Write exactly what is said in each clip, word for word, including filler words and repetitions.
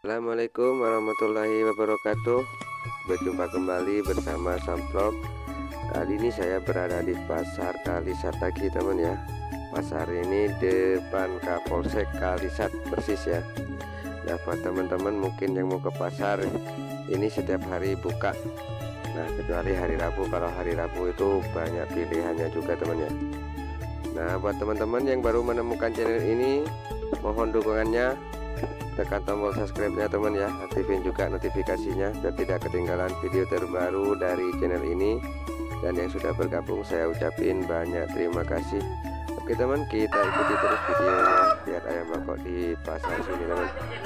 Assalamualaikum warahmatullahi wabarakatuh. Berjumpa kembali bersama Samprok. Kali ini saya berada di Pasar Kalisat lagi teman ya. Pasar ini depan Kapolsek Kalisat persis ya. Nah buat teman-teman mungkin yang mau ke pasar, ini setiap hari buka. Nah kecuali hari Rabu, kalau hari Rabu itu banyak pilihannya juga teman ya. Nah buat teman-teman yang baru menemukan channel ini, mohon dukungannya, tekan tombol subscribe-nya teman ya, aktifin juga notifikasinya biar tidak ketinggalan video terbaru dari channel ini. Dan yang sudah bergabung saya ucapin banyak terima kasih. Oke teman, kita ikuti terus videonya. Lihat ayam bakok di pasar sini teman.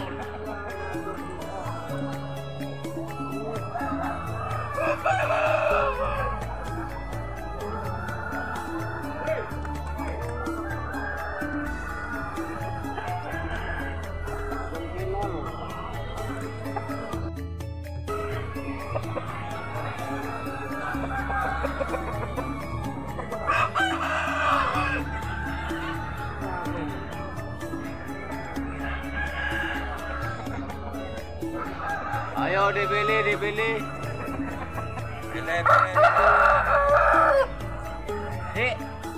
Ayo dipilih, dipilih. Pilih, pilih. Dek.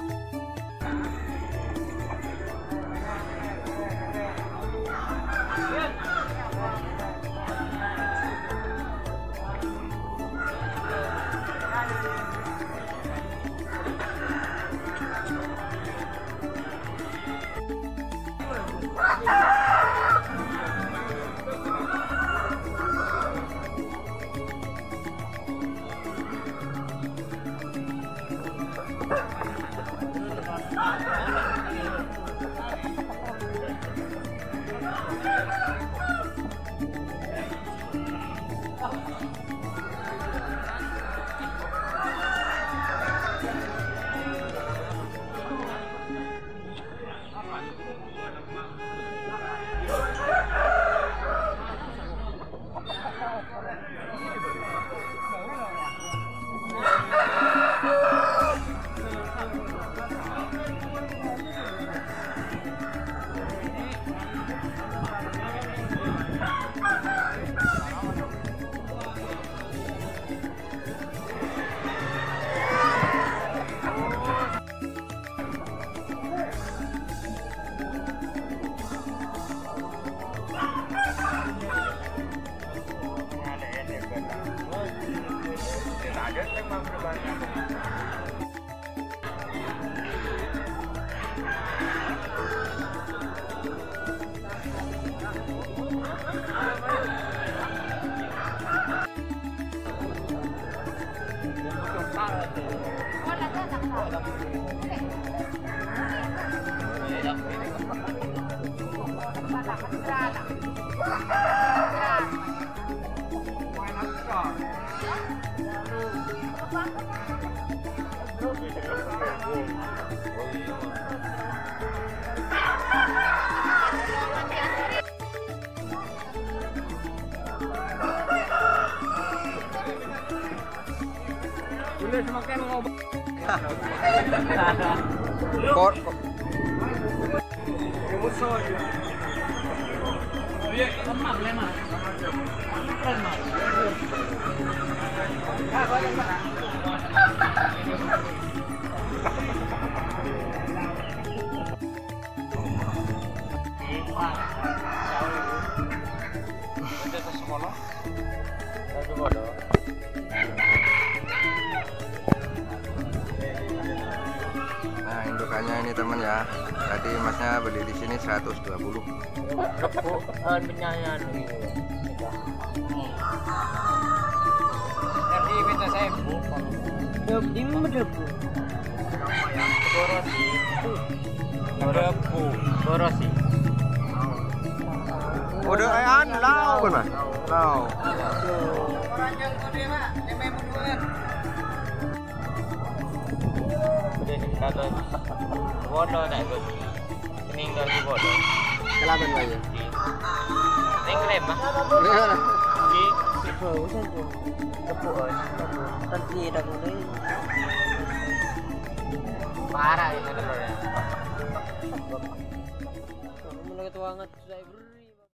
Kor Lemah, lemah. Lemah. Nah indukannya ini teman ya, tadi masnya beli di sini seratus dua puluh. Penyanyian jadi minta saya bu di mana bu Borosi Borobu Borosi udah ayan lau kan mas lau orang yang gede mak nemeh munduran udah kata bodoh tak ikut meninggal di bodoh kelaban aja ini klaim mah di bau saja tepuk tadi dah mulai parah ini kalau ya mulai tuangan saya